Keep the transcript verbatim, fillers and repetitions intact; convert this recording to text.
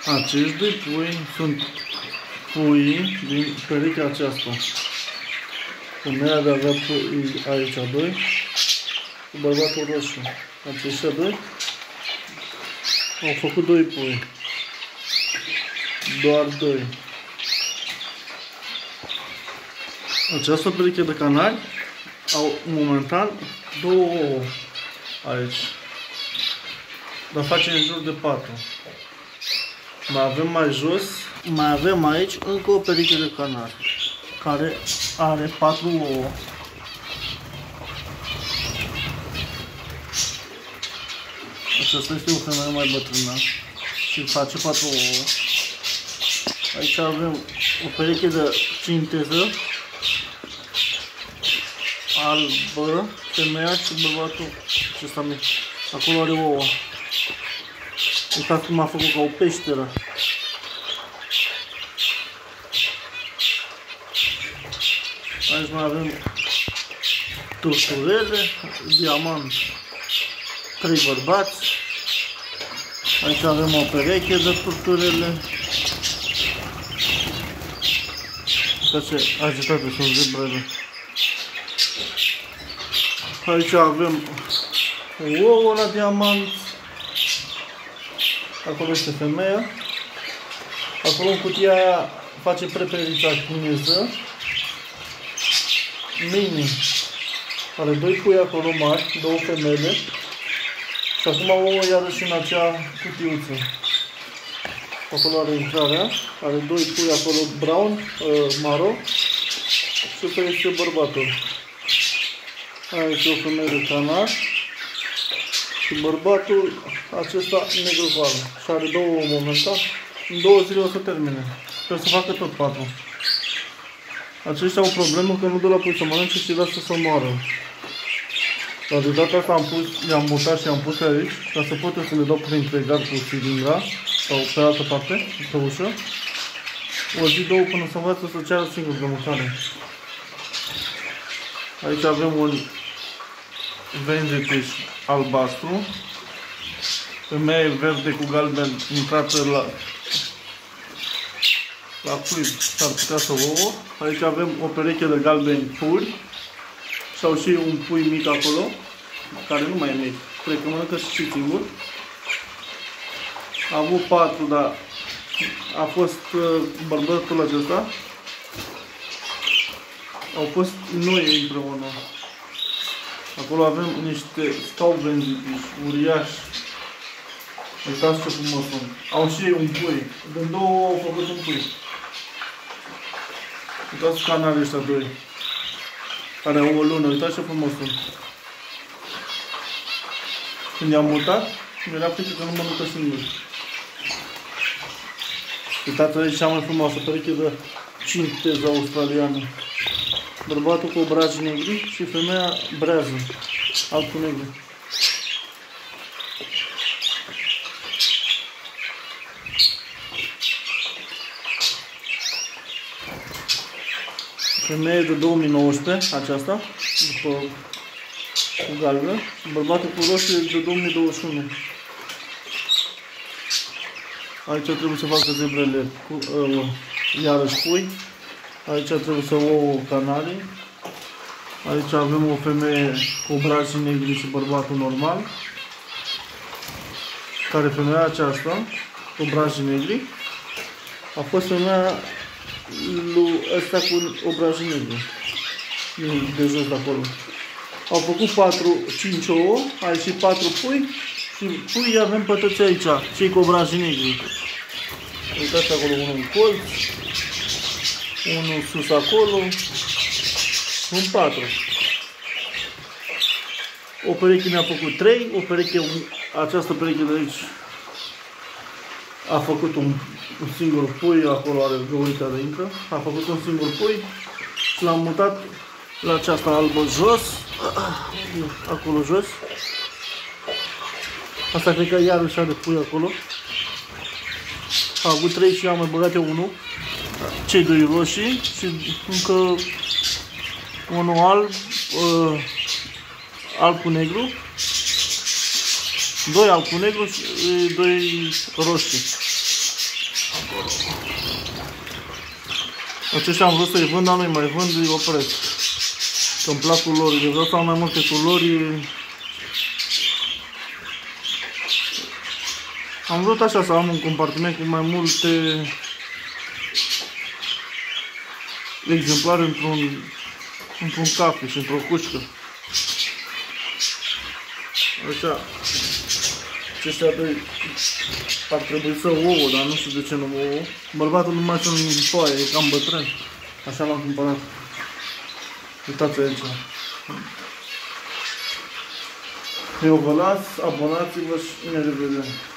Acești doi pui sunt puii din perechea aceasta. Femeia de avea pui aici doi, cu bărbatul roșu. Aceștia doi au făcut doi pui. Doar doi. Această pereche de canari au momentan două ouă aici. Dar face în jur de patru. Mai avem mai jos, mai avem aici încă o pereche de canari care are patru ouă. Aceasta este o femeie mai bătrână și face patru ouă. Aici avem o pereche de cinteză albă, femeia și bărbatul acesta mic. Acolo are ouă. Uitați cum a făcut ca o peșteră. Aici mai avem turturele, diamant, trei bărbați. Aici avem o pereche de turturele. Uitați ce agitate sunt zebrele. Aici avem ouă la diamant. Acolo este femeia. Acolo în cutia aia face preperița chineză. Mini. Are doi pui acolo mari, două femele. Și acum ouă iarăși în acea cutiuță. Acolo are intrarea. Are doi pui acolo brown, uh, maro. Și ăsta este bărbatul. Aici este o femeie de canar. Și bărbatul acesta negru cu alb. Și are două momentan. În două zile o să termine. Sper să facă tot patru. Aceștia au o problemă că nu dă la pui să mănânce și lasă să moară. Dar de data asta am pus, i-am mutat și i-am pus aici, ca să pot să le dau printre gard cu silingra sau pe altă parte, pe ușă. O zi, două, până să învață să ceară singur de mâncare. Aici avem un vengeteș albastru, femeie verde cu galben intrată la la cuib, s-ar putea să ouă. Aici avem o pereche de galbeni puri sau și un pui mic acolo, care nu mai e mic, cred că mănâncă și singur. A avut patru, dar a fost uh, bărbatul acesta. Au fost noi împreună. Acolo avem niște stauvenzipiși uriași. Uitați ce frumos sunt. Au și ei un pui. Din două au făcut un pui. Uitați canalele ăștia doi. Care au o lună. Uitați ce frumos sunt. Când i-am mutat, mi-era frică că nu mănâncă singur. Uitați aici cea mai frumoasă pereche de cinteză australiană. Bărbatul cu obraji negri și femeia brează, alb cu negru. Femeie de două mii nouăsprezece, aceasta, după cu galbenă, bărbatul cu roșu de două mii douăzeci și unu. Aici trebuie să facă zebrele cu, uh, iarăși pui. Aici trebuie să ouă canarii. Aici avem o femeie cu obraji negri și bărbatul normal. Care femeia aceasta, cu obraji negri, a fost femeia lui ăsta cu obraji negri. De jos de acolo. Au făcut patru, cinci ouă, a ieșit patru pui și pui avem pe toți aici, cei cu obraji negri. Uitați acolo unul în colț. Unul sus acolo. Sunt patru. O pereche mi-a făcut trei. O pereche, această pereche de aici a făcut un, un singur pui. Acolo are găurița de intră. A făcut un singur pui. Și l-am mutat la aceasta albă jos. Acolo jos. Asta cred că iarăși are pui acolo. A avut trei și am mai băgat eu unul. Cei doi roșii și încă unul alb, uh, alb cu negru, doi alb cu negru și doi roșii. Aceștia am vrut să-i vând, dar nu-i mai vând, îi opresc. Că-mi plac culorile, vreau să am mai multe culori. Am vrut așa să am un compartiment cu mai multe exemplare într-un într-un cafe și într-o cușcă. Așa. Aceștia doi ar trebui să ouă, dar nu știu de ce nu ouă. Bărbatul nu mai sunt în foaie, e cam bătrân. Așa l-am cumpărat. Uitați aici. Eu vă las, abonați-vă și ne revedem.